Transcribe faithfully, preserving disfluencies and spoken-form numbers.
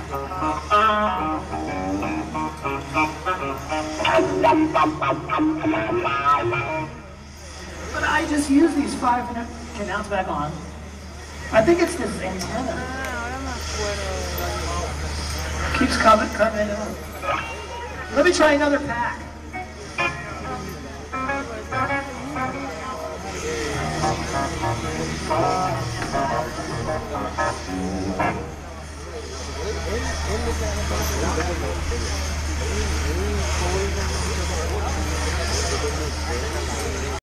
But I just use these five minute. Okay, now it's back on. I think it's this antenna. Keeps coming, coming. Let me try another pack.